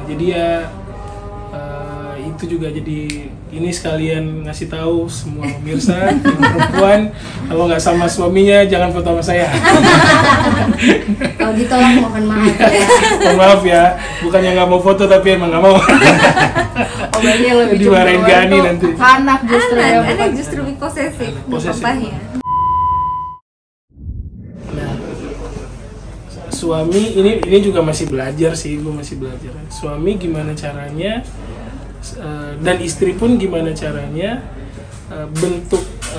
Jadi ya itu juga jadi ini sekalian ngasih tahu semua pemirsa yang perempuan kalau nggak sama suaminya jangan foto sama saya. Kalau ditolak mohon maaf ya. Mohon maaf ya, bukannya nggak mau foto tapi emang nggak mau. Oh, berarti yang lebih Dimarahin cemburuan Gani tuh nanti. anak justru ya, Anak bukan justru lebih posesif, Posesif. papahnya. Nah, suami ini juga masih belajar sih, gue masih belajar. Suami gimana caranya dan istri pun gimana caranya bentuk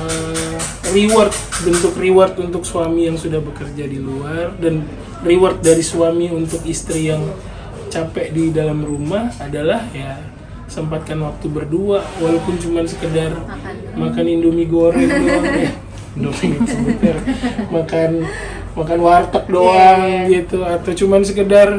reward untuk suami yang sudah bekerja di luar dan reward dari suami untuk istri yang capek di dalam rumah adalah ya sempatkan waktu berdua walaupun cuma sekedar makan Indomie goreng doang ya. Indomie sebentar makan warteg doang gitu atau cuman sekedar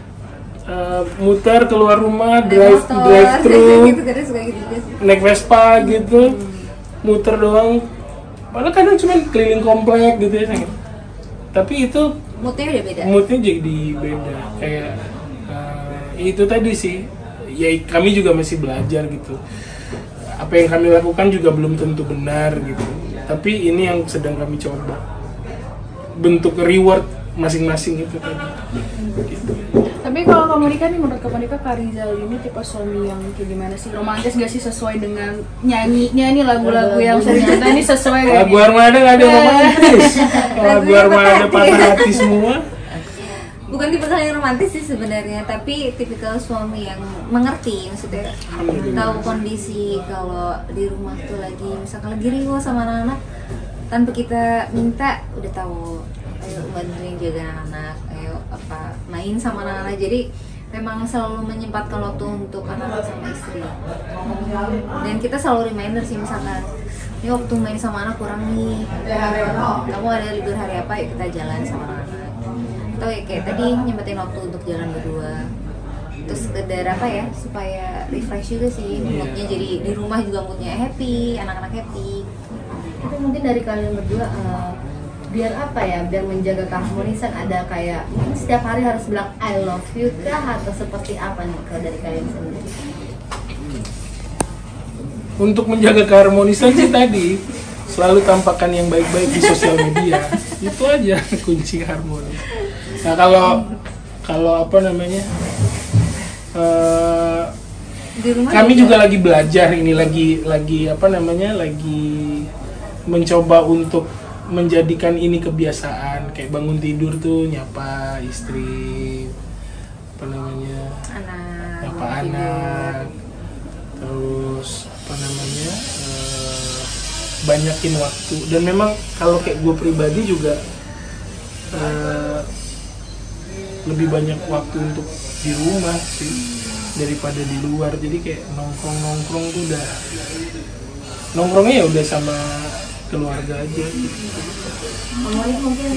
muter keluar rumah drive thru gitu, kadang suka gitu. naik Vespa gitu muter doang padahal kadang cuma keliling komplek gitu ya tapi itu Moodnya udah beda. moodnya jadi beda kayak itu tadi sih ya kami juga masih belajar gitu apa yang kami lakukan juga belum tentu benar gitu tapi ini yang sedang kami coba bentuk reward masing-masing itu tadi gitu. Tapi kalau Kak Monica nih, menurut Kak Monica, Kak Rizal ini tipe suami yang kayak gimana sih? Romantis gak sih sesuai dengan nyanyi lagu-lagu yang sering kita ini sesuai gak? Lagu Armada nggak ada romantis. Lagu Armada patah hati semua. Bukan tipikal yang romantis sih sebenarnya, tapi tipikal suami yang mengerti, maksudnya tahu kondisi kalau di rumah tuh lagi misalkan lagi riuh sama anak-anak tanpa kita minta udah tahu ayo bantuin jaga anak, ayo apa main sama anak-anak. Jadi memang selalu menyempatkan waktu untuk anak-anak sama istri. Dan kita selalu reminder sih misalkan ini waktu main sama anak kurang nih. Kamu ada libur hari apa? Yuk kita jalan sama anak-anak. Atau ya kayak tadi nyempetin waktu untuk jalan berdua. Terus sekedar apa ya supaya refresh juga sih moodnya, jadi di rumah juga moodnya happy, anak-anak happy. Itu mungkin dari kalian berdua biar apa ya, biar menjaga keharmonisan ada kayak setiap hari harus bilang I love you kah atau seperti apa nih kalau dari kalian sendiri? Untuk menjaga keharmonisan sih tadi selalu tampakkan yang baik-baik di sosial media. Itu aja kunci harmoni. Nah kalau apa namanya Di rumah kami juga lagi belajar ini lagi apa namanya lagi mencoba untuk menjadikan ini kebiasaan kayak bangun tidur tuh nyapa istri apa namanya anak, nyapa anak terus apa namanya banyakin waktu dan memang kalau kayak gue pribadi juga lebih banyak waktu untuk di rumah sih daripada di luar, jadi kayak nongkrong tuh udah nongkrongnya ya udah sama keluarga aja gitu. Ngomongin mungkin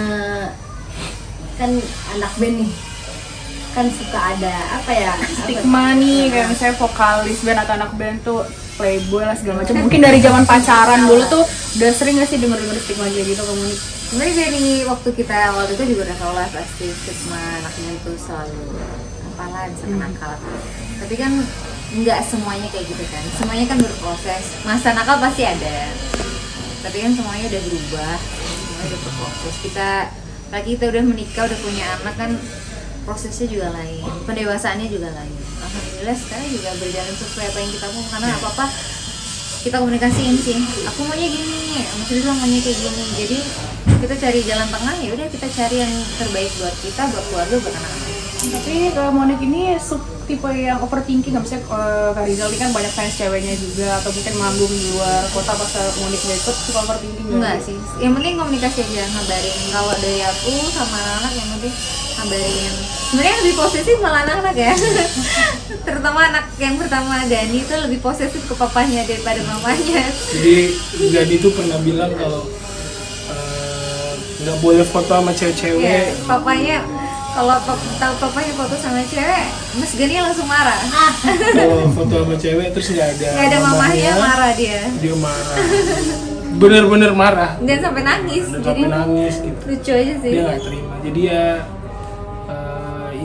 kan anak band nih kan suka ada apa ya Stigma nih kayak misalnya vokalis band atau anak band tuh playboy lah segala macam. Mungkin dari zaman pacaran dulu tuh udah sering gak sih denger stigma kayak gitu Kak Monica? sebenarnya dari waktu kita awal itu juga udah tau lah pasti stigma anaknya itu selalu apalah bisa nakal. Tapi kan nggak semuanya kayak gitu kan, semuanya kan berproses. Masa nakal pasti ada, tapi kan semuanya udah berubah, semuanya udah berproses. Lagi kita udah menikah, udah punya anak kan prosesnya juga lain, pendewasaannya juga lain. Alhamdulillah sekarang juga berjalan sesuai apa yang kita mau, karena apa-apa kita komunikasiin sih. Aku maunya gini, maksudnya bilang maunya kayak gini. Jadi kita cari jalan tengah, ya udah kita cari yang terbaik buat kita, buat keluarga, buat anak-anak. Tapi Kak Monica ini tipe yang overthinking nggak? Misalnya Kak Rizal ini kan banyak fans ceweknya juga, atau mungkin manggung di luar kota pas Monica gak ikut, suka overthinking nggak? Enggak sih, yang penting komunikasi aja, ngabarin. Kalau dari aku sama anak-anak yang penting ngabarin. Sebenarnya yang lebih posesif malah anak-anak ya. Terutama anak yang pertama Gani itu lebih posesif ke papanya daripada mamanya. Jadi Gani tuh pernah bilang kalau nggak boleh foto sama cewek-cewek. Iya, papanya kalau tahu papanya foto sama cewek, Mas Gani langsung marah. Kalau foto sama cewek terus nggak ada Mamahnya, marah dia. Dia marah. Bener-bener marah. Dan sampai nangis. Dan Jadi sampai nangis gitu. lucu aja sih. Dia nggak terima. Jadi ya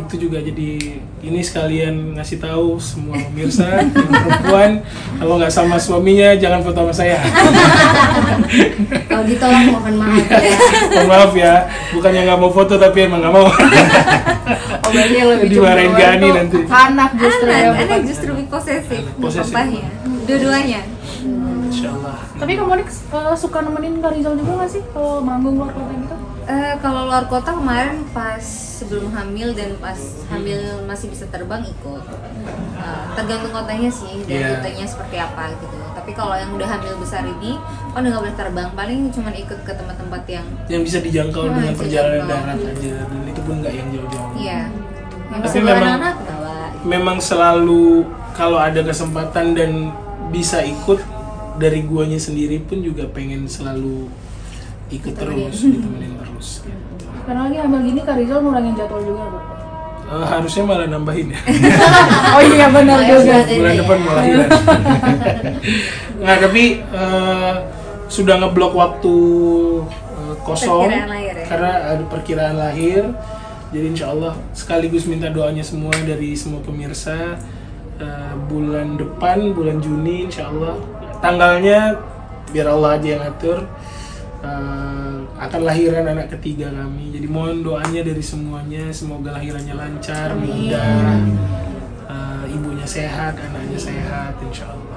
itu juga jadi ini sekalian ngasih tahu semua pemirsa yang perempuan kalau nggak sama suaminya jangan foto sama saya. Kalau ditolak mohon maaf ya. Mohon maaf ya, bukannya nggak mau foto tapi emang nggak mau. Oh, berarti yang lebih Dimarahin cemburu Gani tuh nanti. anak justru ya, Anak bukan justru lebih posesif, Posesif. papahnya, dua-duanya. Insyaallah. Tapi kamu Monik suka nemenin Kak Rizal juga nggak sih kalau manggung luar kota gitu? Kalau luar kota kemarin pas sebelum hamil dan pas hamil masih bisa terbang ikut. Tergantung kotanya sih dan Iya. rutenya seperti apa gitu. Tapi kalau yang udah hamil besar ini, kan udah nggak boleh terbang, paling cuma ikut ke tempat-tempat yang Yang bisa dijangkau Nah, dengan bisa perjalanan dijangkau. darat aja dan itu pun nggak yang jauh-jauh. iya. Yang Tapi bisa bawa memang- anak bawa. Memang selalu kalau ada kesempatan dan bisa ikut dari guanya sendiri pun juga pengen selalu ikut terus, ditemenin terus. Gitu. Karena lagi hamil gini Kak Rizal ngurangin jadwal juga Bu. Harusnya malah nambahin ya. Oh iya benar juga. Bulan depan mau lahiran. Nah tapi sudah ngeblok waktu kosong Perkiraan lahir ya? karena ada perkiraan lahir. Jadi insya Allah sekaligus minta doanya semua dari semua pemirsa bulan depan, bulan Juni insya Allah tanggalnya biar Allah aja yang atur. Akan lahiran anak ketiga kami. Jadi mohon doanya dari semuanya, semoga lahirannya lancar, mudah, ibunya sehat, anaknya sehat, insya Allah.